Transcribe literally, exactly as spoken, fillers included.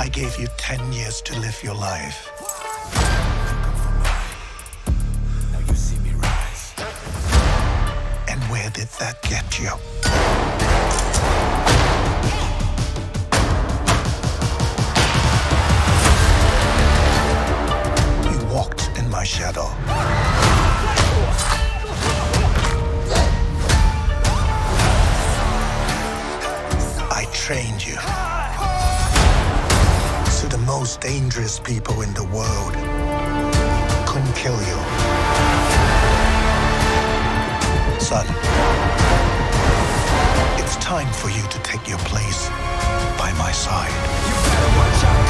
I gave you ten years to live your life. Now you see me rise. And where did that get you? You walked in my shadow. I trained you. So the most dangerous people in the world couldn't kill you. Son, it's time for you to take your place by my side. You better watch out.